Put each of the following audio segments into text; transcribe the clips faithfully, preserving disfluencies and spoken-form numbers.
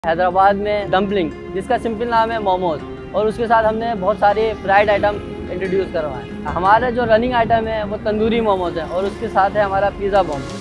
हैदराबाद में डम्पलिंग, जिसका सिंपल नाम है मोमोज, और उसके साथ हमने बहुत सारे फ्राइड आइटम इंट्रोड्यूस करवाए। हमारा जो रनिंग आइटम है वो तंदूरी मोमोज है, और उसके साथ है हमारा पिज़्ज़ा बॉम्ब।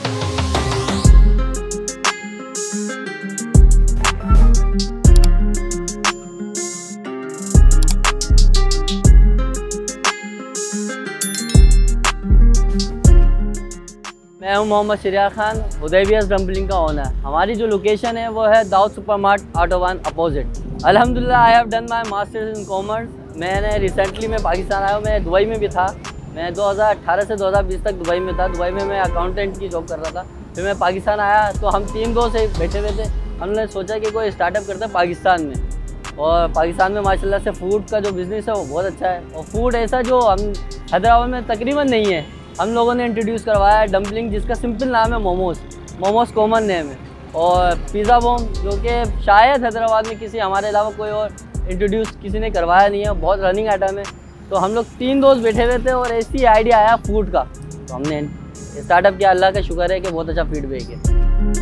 मैं हूं मोहम्मद शरियार खान, हुदैबियाज डम्पलिंग का ओनर। हमारी जो लोकेशन है वो है Dawood supermart auto one opposite. अल्हम्दुलिल्लाह I have done my masters in commerce. मैंने रिसेंटली मैं पाकिस्तान आया हूँ, मैं दुबई में भी था। मैं दो हज़ार अठारह से दो हज़ार बीस तक दुबई में था। दुबई में मैं अकाउंटेंट की जॉब कर रहा था। फिर मैं पाकिस्तान आया तो हम तीन दोस्त से बैठे हुए थे। हमने सोचा कि कोई स्टार्टअप करते हैं पाकिस्तान में, और पाकिस्तान में माशाल्लाह से फ़ूड का जो बिज़नेस है वो बहुत अच्छा है, और फूड ऐसा जो हम हैदराबाद में तकरीबन नहीं है। हम लोगों ने इंट्रोड्यूस करवाया डम्पलिंग, जिसका सिंपल नाम है मोमोज। मोमोज कॉमन नेम है, और पिज़्ज़ा बॉम्ब जो कि शायद हैदराबाद में किसी हमारे अलावा कोई और इंट्रोड्यूस किसी ने करवाया नहीं है। बहुत रनिंग आइटम है। तो हम लोग तीन दोस्त बैठे हुए थे और ऐसी आइडिया आया फूड का, तो हमने स्टार्टअप किया। अल्लाह का शुक्र है कि बहुत अच्छा फीडबैक है।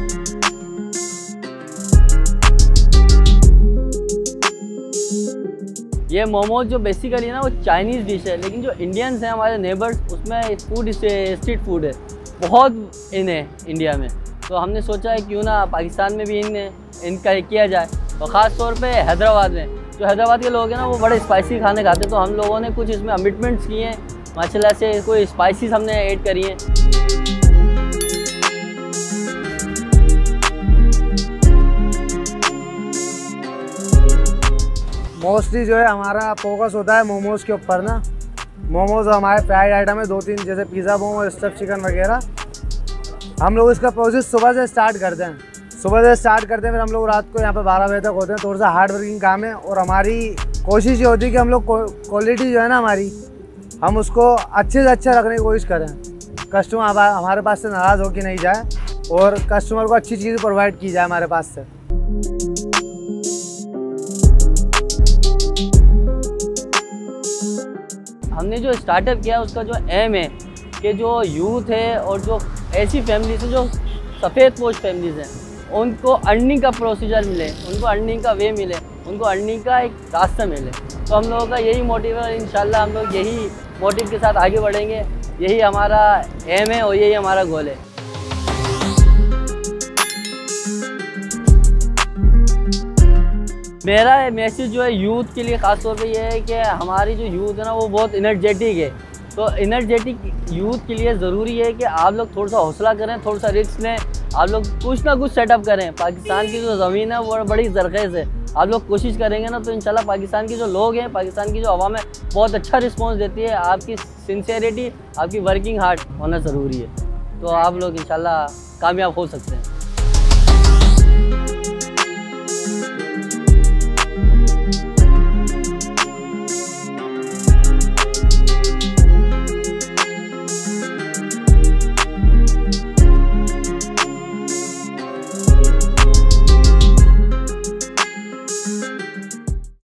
ये मोमोज जो बेसिकली ना वो चाइनीज़ डिश है, लेकिन जो इंडियंस हैं हमारे नेबर्स, उसमें फूड स्ट्रीट फूड है, बहुत इन है इंडिया में। तो हमने सोचा है क्यों ना पाकिस्तान में भी इन इनका किया जाए, और ख़ास तौर पे हैदराबाद में। जो हैदराबाद के लोग हैं ना वो बड़े स्पाइसी खाने खाते हैं, तो हम लोगों ने कुछ इसमें अमिटमेंट्स किए हैं माशाल्लाह से। कोई स्पाइसीज हमने ऐड करी हैं। मोस्टली जो है हमारा फोकस होता है मोमोज़ के ऊपर ना। मोमोज़ हमारे फ्राइड आइटम है दो तीन, जैसे पिज़्ज़ा बॉम्ब और स्टफ चिकन वगैरह। हम लोग इसका प्रोसेस सुबह से स्टार्ट करते हैं सुबह से स्टार्ट करते हैं फिर हम लोग रात को यहाँ पे बारह बजे तक होते हैं। थोड़ा सा हार्ड वर्किंग काम है, और हमारी कोशिश ये होती है कि हम लोग क्वालिटी जो है ना हमारी, हम उसको अच्छे से अच्छा रखने की कोशिश करें। कस्टमर हमारे पास से नाराज़ हो के नहीं जाए, और कस्टमर को अच्छी चीज़ प्रोवाइड की जाए हमारे पास से। हमने जो स्टार्टअप किया उसका जो एम है कि जो यूथ है और जो ऐसी फैमिलीज हैं जो सफ़ेद पोश फैमिलीज़ हैं, उनको अर्निंग का प्रोसीजर मिले, उनको अर्निंग का वे मिले, उनको अर्निंग का एक रास्ता मिले। तो हम लोगों का यही मोटिव है। इंशाल्लाह हम लोग यही मोटिव के साथ आगे बढ़ेंगे। यही हमारा एम है और यही हमारा गोल है। मेरा मैसेज जो है यूथ के लिए ख़ास तौर पे ये है कि हमारी जो यूथ है ना वो बहुत एनर्जेटिक है। तो एनर्जेटिक यूथ के लिए ज़रूरी है कि आप लोग थोड़ा सा हौसला करें, थोड़ा सा रिस्क लें, आप लोग कुछ ना कुछ सेटअप करें। पाकिस्तान की जो ज़मीन है वो बड़ी ज़रख़ेज़ है। आप लोग कोशिश करेंगे ना तो इंशाल्लाह पाकिस्तान के जो लोग हैं, पाकिस्तान की जो अवाम है, बहुत अच्छा रिस्पॉन्स देती है। आपकी सिंसियरिटी, आपकी वर्किंग हार्ड होना ज़रूरी है, तो आप लोग इंशाल्लाह कामयाब हो सकते हैं।